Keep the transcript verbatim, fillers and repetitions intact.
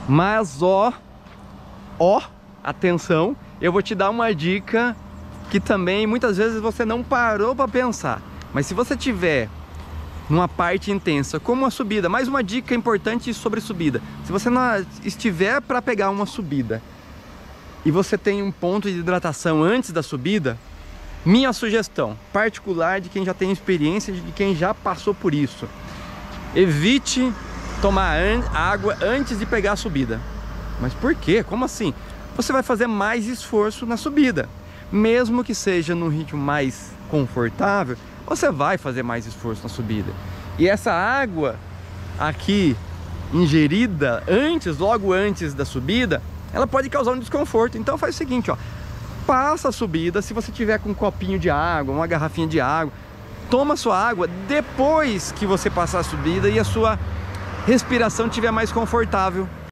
Mas ó, ó, atenção, eu vou te dar uma dica que também muitas vezes você não parou para pensar. Mas se você tiver numa parte intensa, como uma subida, mais uma dica importante sobre subida. Se você não estiver para pegar uma subida e você tem um ponto de hidratação antes da subida, minha sugestão particular de quem já tem experiência, de quem já passou por isso: evite tomar an água antes de pegar a subida. Mas por quê? Como assim? Você vai fazer mais esforço na subida. Mesmo que seja num ritmo mais confortável, você vai fazer mais esforço na subida. E essa água aqui ingerida antes, logo antes da subida, ela pode causar um desconforto. Então faz o seguinte, ó, passa a subida, se você tiver com um copinho de água, uma garrafinha de água, toma sua água depois que você passar a subida e a sua respiração estiver mais confortável.